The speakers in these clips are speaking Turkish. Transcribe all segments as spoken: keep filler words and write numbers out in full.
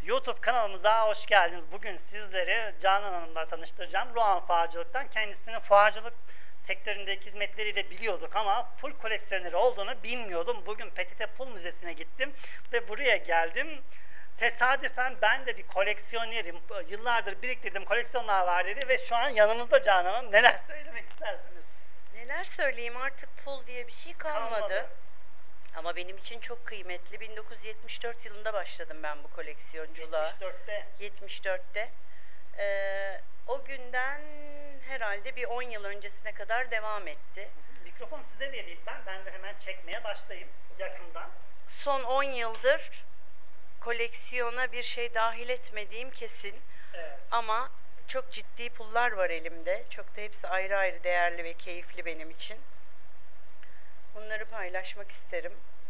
YouTube kanalımıza hoş geldiniz. Bugün sizleri Canan Hanım'la tanıştıracağım. Ruan Fuarcılık'tan. Kendisinin fuarcılık sektöründeki hizmetleriyle biliyorduk ama pul koleksiyoneri olduğunu bilmiyordum. Bugün P T T Pul Müzesi'ne gittim ve buraya geldim. Tesadüfen ben de bir koleksiyonerim. Yıllardır biriktirdiğim koleksiyonlar var dedi ve şu an yanımızda Canan Hanım. Neler söylemek istersiniz? Neler söyleyeyim, artık pul diye bir şey kalmadı. Kalmadı. Ama benim için çok kıymetli. bin dokuz yüz yetmiş dört yılında başladım ben bu koleksiyonculuğa. yetmiş dörtte. yetmiş dörtte. Ee, o günden herhalde bir on yıl öncesine kadar devam etti. Mikrofon size vereyim ben. Ben de hemen çekmeye başlayayım yakından. Son on yıldır koleksiyona bir şey dahil etmediğim kesin. Evet. Ama çok ciddi pullar var elimde. Çok da hepsi ayrı ayrı değerli ve keyifli benim için. Bunları paylaşmak isterim.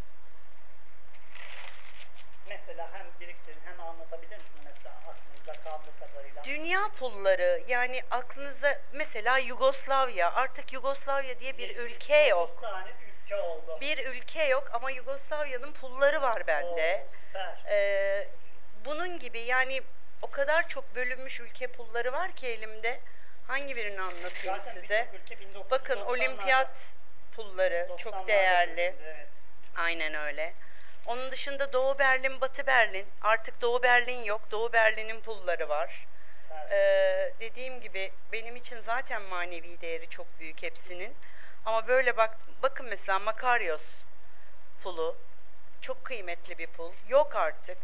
Mesela hem biriktirin hem anlatabilir misiniz mesela aklınıza kaldığı kadarıyla? Dünya pulları, yani aklınıza mesela Yugoslavya, artık Yugoslavya diye bir ülke yok. dokuz tane ülke oldu. Bir ülke yok ama Yugoslavya'nın pulları var bende. Oo, süper. Ee, bunun gibi yani o kadar çok bölünmüş ülke pulları var ki elimde. Hangi birini anlatayım Zaten size? birçok ülke bin dokuz yüz Bakın doksanlarda, olimpiyat pulları çok doksanlarda değerli. bölündü, evet. Aynen öyle. Onun dışında Doğu Berlin, Batı Berlin. Artık Doğu Berlin yok. Doğu Berlin'in pulları var. Evet. Ee, dediğim gibi benim için zaten manevi değeri çok büyük hepsinin. Ama böyle bak, bakın mesela Makarios pulu. Çok kıymetli bir pul. Yok artık.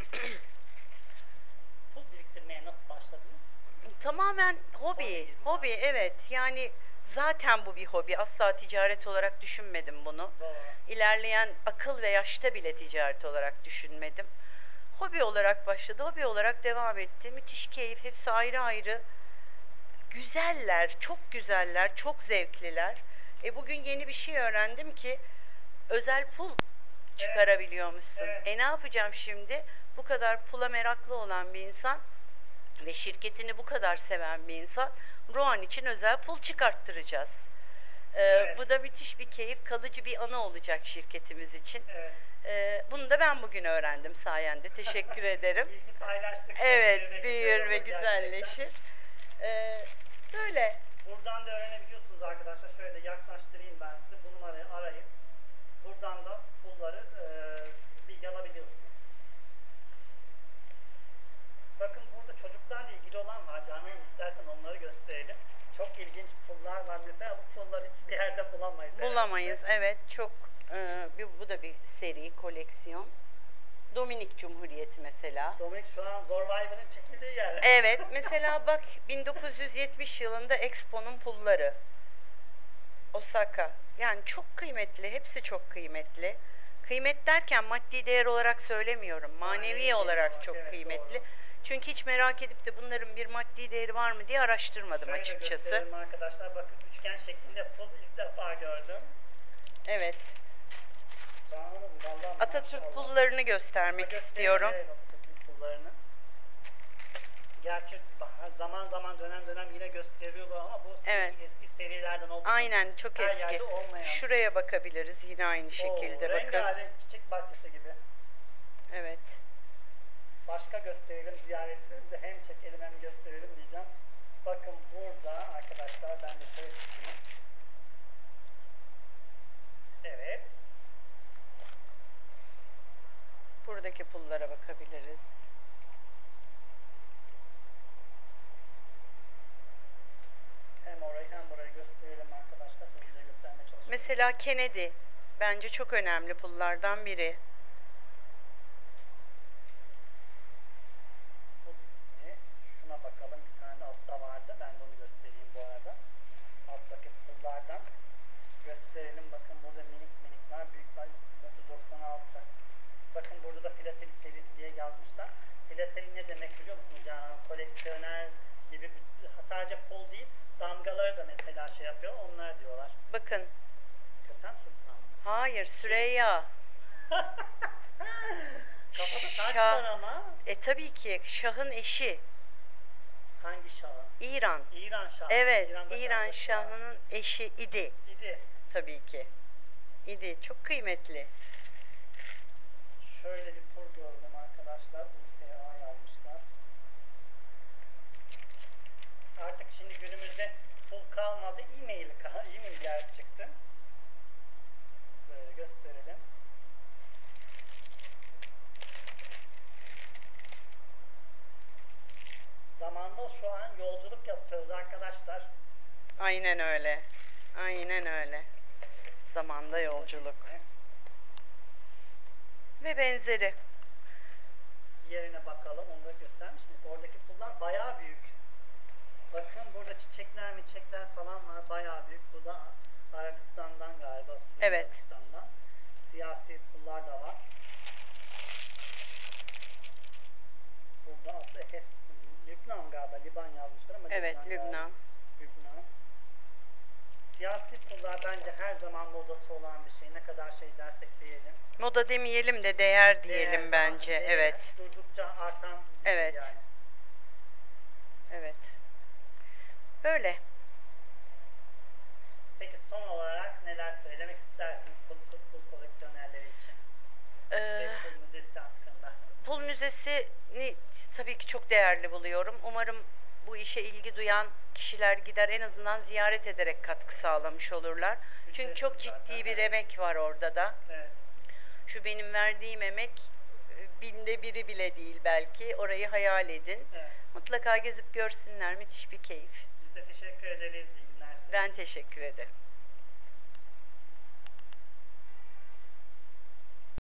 Pul biriktirmeye nasıl başladınız? Tamamen hobi. Hobi. Hobi, evet. Yani zaten bu bir hobi. Asla ticaret olarak düşünmedim bunu. Doğru. İlerleyen akıl ve yaşta bile ticaret olarak düşünmedim. Hobi olarak başladı, hobi olarak devam etti. Müthiş keyif, hepsi ayrı ayrı. Güzeller, çok güzeller, çok zevkliler. E bugün yeni bir şey öğrendim ki özel pul çıkarabiliyormuşsun. Evet. E ne yapacağım şimdi? Bu kadar pula meraklı olan bir insan ve şirketini bu kadar seven bir insan, Ruan için özel pul çıkarttıracağız. Ee, Evet. Bu da müthiş bir keyif, kalıcı bir anı olacak şirketimiz için. Evet. Ee, bunu da ben bugün öğrendim sayende. Teşekkür ederim. Bilgi paylaştık. Evet, büyür ve olur güzelleşir. Ee, böyle. Buradan da öğrenebiliyorsunuz arkadaşlar. Şöyle yaklaştırayım ben size. Bu numarayı arayıp buradan da pulları e, bilgi alabiliyorsunuz. Bakın burada çocuklarla ilgili olan var. Canan Hanım, istersen onları gösterelim. Çok ilginç pullar var. Mesela bu pulları hiçbir yerde bulamayız. Bulamayız. herhalde. Evet, çok e, bir- bu da bir seri koleksiyon. Dominik Cumhuriyeti mesela. Dominik şu an Survivor'ın çekildiği yer. Evet, mesela bak bin dokuz yüz yetmiş yılında Expo'nun pulları. Osaka. Yani çok kıymetli, hepsi çok kıymetli. Kıymet derken maddi değer olarak söylemiyorum. Manevi, Manevi değer olarak olarak, çok evet, kıymetli. doğru. Çünkü hiç merak edip de bunların bir maddi değeri var mı diye araştırmadım Şöyle açıkçası. gösterelim arkadaşlar. Bakın üçgen şeklinde pul ilk defa gördüm. Evet. Canan Hanım, vallahi Atatürk maşallah. pullarını göstermek Gösterelim, istiyorum. evet, Atatürk pullarını. Gerçi zaman zaman dönem dönem yine gösteriyorlar ama bu Evet. eski serilerden olduğu için Aynen, çok her eski. yerde olmayan. Şuraya bakabiliriz yine aynı şekilde, Oo, bakın. rengarenk çiçek bahçesi gibi. Evet. Başka gösterelim ziyaretçilerimize, hem çekelim hem gösterelim diyeceğim. Bakın burada arkadaşlar, ben de şöyle tutayım. Evet. Buradaki pullara bakabiliriz. Hem orayı hem burayı gösterelim arkadaşlar. Hızlıca göstermeye çalışalım. Mesela Kennedy bence çok önemli pullardan biri. Bu bitti. Şuna bakalım, bir tane altta vardı. Ben de onu göstereyim bu arada. Alttaki pullardan gösterelim. Bakın burada minik minik var. Büyük var. bin dokuz yüz doksan altı. Bakın burada da filateli serisi diye yazmışlar. Filateli ne demek biliyor musunuz Canan Hanım? Koleksiyoner gibi bir- sadece pul değil, damgaları da mesela şey yapıyor. Onlar diyorlar. Bakın. Kösem Sultan mı? Hayır, Süreyya. Kafada taç Şah. var ama. E tabii ki Şah'ın eşi. Hangi şahı? İran. İran şahı. Evet, İran'da İran kardeşi var. Şah'ının eşi idi. İdi. Tabii ki. İdi. Çok kıymetli. Şöyle bir pul gördüm arkadaşlar. U S A arkadaşlar. Aynen öyle. Aynen öyle. Zamanda yolculuk. Ve benzeri. Yerine bakalım. Onu da göstermiştim. Oradaki pullar bayağı büyük. Bakın burada çiçekler çiçekler falan var. Bayağı büyük. Bu da Arabistan'dan galiba. Suudi Evet. Arabistan'dan. Siyasi pullar da var. Burada aslında Efes, Lübnan galiba. Liban yazmışlar ama Evet, Lübnan. Lübnan. galiba. Lübnan. Siyasi pullar bence her zaman modası olan bir şey. Ne kadar şey dersek diyelim. Moda demeyelim de değer diyelim Değer, bence. değer Evet. Durdukça artan bir Evet. şey yani. Evet. Böyle. Peki son olarak neler söylemek istersiniz pul, pul, pul koleksiyonerleri için? Ee, Ve pul müzesi hakkında. Pul Müzesi'ni tabii ki çok değerli buluyorum. Umarım bu işe ilgi duyan kişiler gider en azından ziyaret ederek katkı sağlamış olurlar. Çünkü Ücretsiz çok zaten, ciddi bir evet. emek var orada da. Evet. Şu benim verdiğim emek e, binde biri bile değil belki. Orayı hayal edin. Evet. Mutlaka gezip görsünler. Müthiş bir keyif. Biz de teşekkür ederiz. İyi günler. Ben teşekkür ederim.